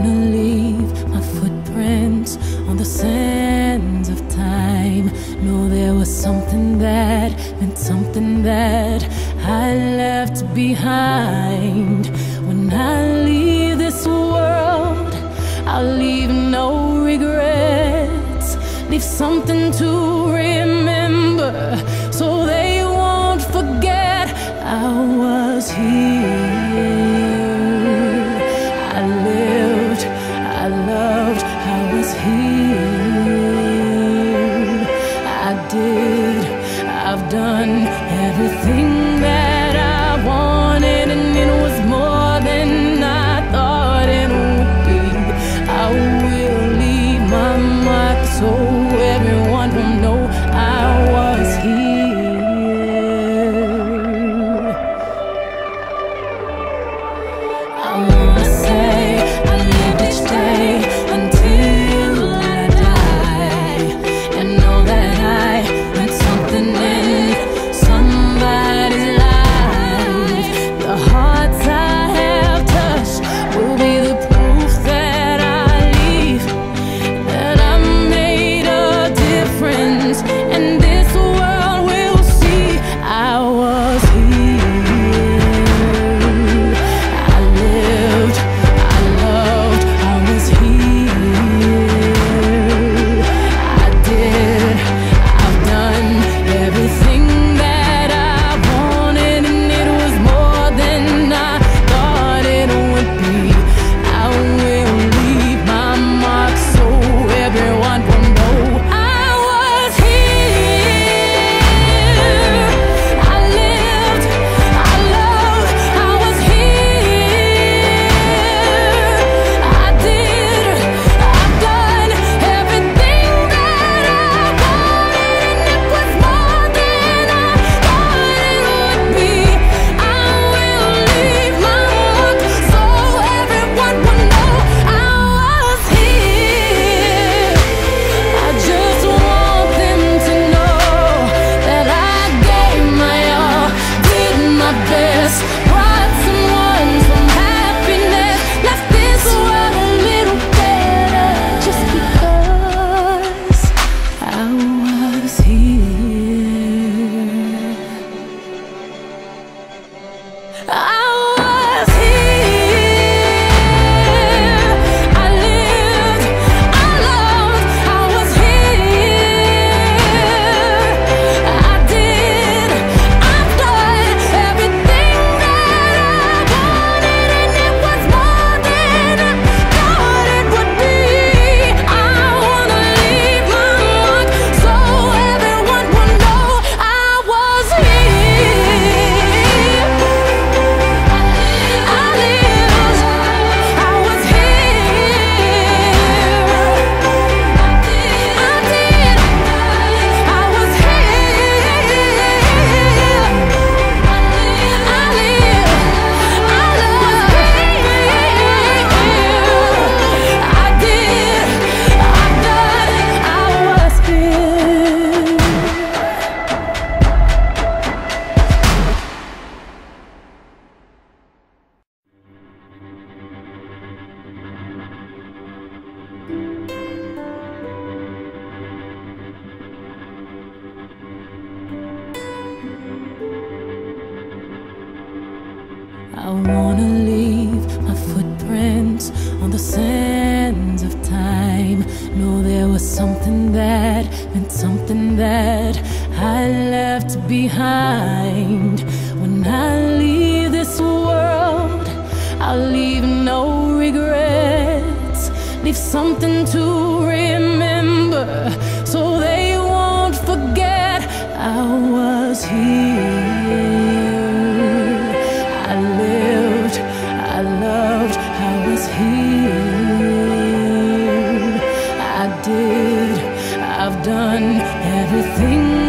wanna leave my footprints on the sands of time. Know there was something that meant something that I left behind. When I leave this world, I'll leave no regrets. Leave something to remember, so they won't forget I was here. I lived, I loved, I was here. I did, I've done everything that I wanted, and it was more than I thought it would be. I will leave my mark so everyone will know I was here. I wanna say I lived each day until I die, and know that I meant something in somebody's life. The hearts I have touched will be the proof that I leave, that I made a difference, and this world will see I was here. I lived, I loved, I was here. I did, I've done everything that I wanted, and it was more than I thought it would be. I will leave my mark so everyone will know I was here. I lived, I loved, I was here. I did, I've done everything that I wanted, and it was more than I thought it would be. I will leave my mark so everyone will know I was here. I just want them to know that I gave my all, did my best, brought someone some happiness, left this world a little better, just because I was here. I was here. I lived, I loved, I was here. I did, I've done everything that I wanted, and it was more than I thought it would be. I wanna leave my mark so everyone will know I was here. I lived, I was here. I did, I was here. I lived, I loved, I did, I've done, I was here. I wanna leave my footprints on the sands of time. Know there was something that meant something that I left behind. When I leave this world, I'll leave no regrets. Leave something to remember, so they won't forget I was here. I lived, I loved, I was here. I did, I've done everything